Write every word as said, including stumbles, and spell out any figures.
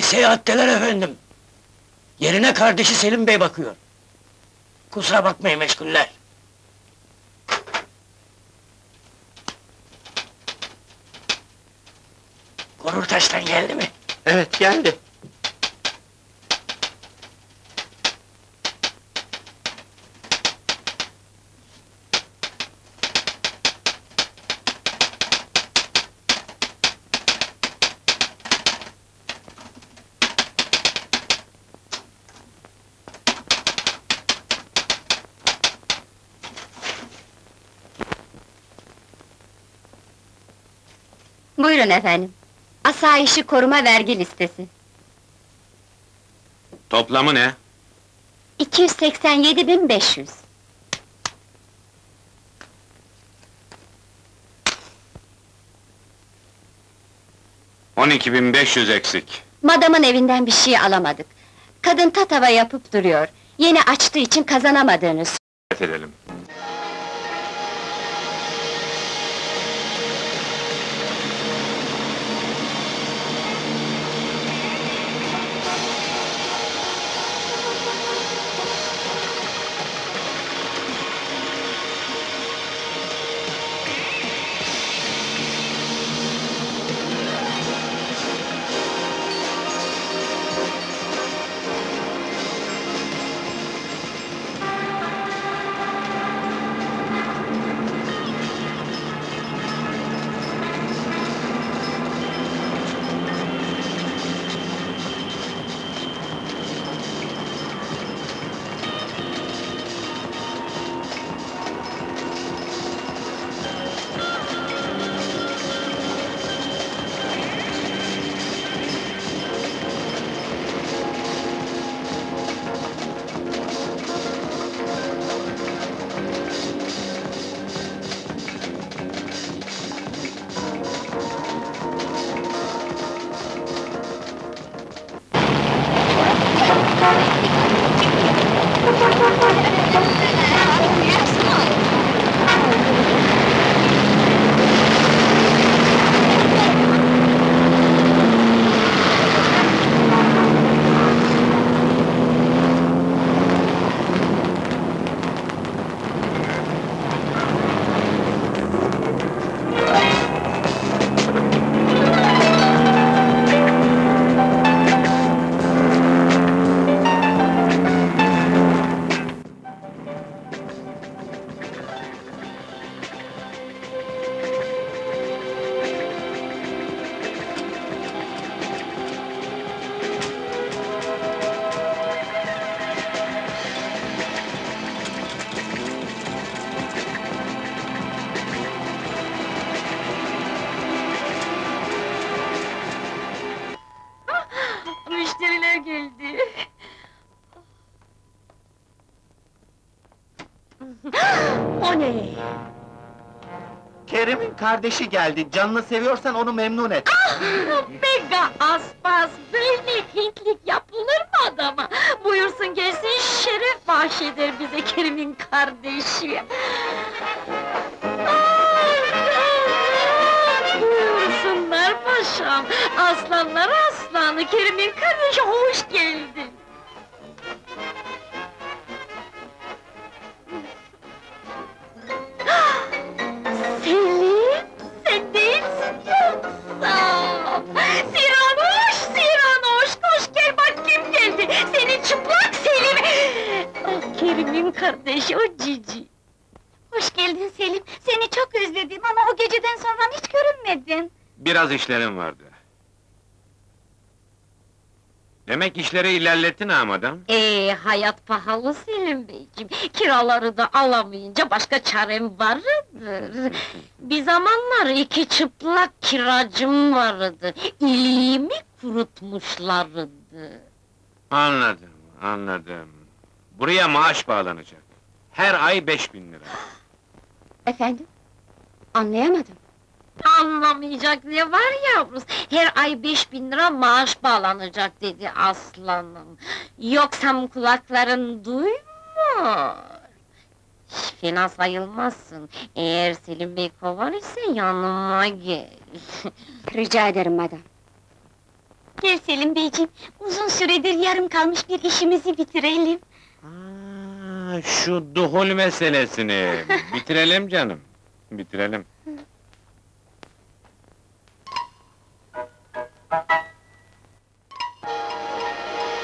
seyahatteler efendim. Yerine kardeşi Selim Bey bakıyor. Kusura bakmayın, meşguller. Konurtaş'tan geldi mi? Evet, geldi. Buyurun efendim. Asayişi koruma vergi listesi. Toplamı ne? iki yüz seksen yedi bin beş yüz. On iki bin beş yüz eksik. Madamın evinden bir şey alamadık. Kadın tatava yapıp duruyor. Yeni açtığı için kazanamadığını s- Evet edelim. Müşteriler geldi. O ne? Kerim'in kardeşi geldi, canını seviyorsan onu memnun et. Mega aspas, böyle Hintlik yapılır mı adama? Buyursun gelsin, şeref bahşeder bize Kerim'in kardeşi. Buyursunlar paşam, aslanlar aslanı, Kerim'in kardeşi hoş geldin. Selim, sen değilsin yoksa! Siranoş, Siranoş, koş gel bak kim geldi! Seni çıplak Selim! Ah, Kerim'in kardeşi, o cici! Hoş geldin Selim, seni çok özledim ama o geceden sonra hiç görünmedin! Biraz işlerim vardı. Demek işleri ilerlettin ha madam? Ee, hayat pahalı Selim beyciğim, kiraları da alamayınca başka çarem vardır. Bir zamanlar iki çıplak kiracım vardı, iliğimi kurutmuşlardı. Anladım, anladım. Buraya maaş bağlanacak. Her ay beş bin lira. Efendim? Anlayamadım. Anlamayacak ne var yavrum? Her ay beş bin lira maaş bağlanacak dedi aslanım. Yoksa kulakların duymuyor. Fena sayılmazsın. Eğer Selim Bey kovar ise yanıma gel. Rica ederim madam. Gel Selim beyciğim, uzun süredir yarım kalmış bir işimizi bitirelim. Aa, şu duhul meselesini bitirelim canım, bitirelim.